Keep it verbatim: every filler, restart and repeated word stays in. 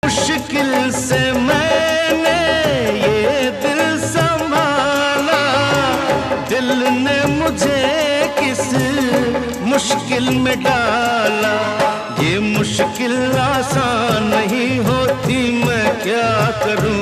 मुश्किल से मैंने ये दिल संभाला, दिल ने मुझे किस मुश्किल में डाला। ये मुश्किल आसान नहीं होती, मैं क्या करूं।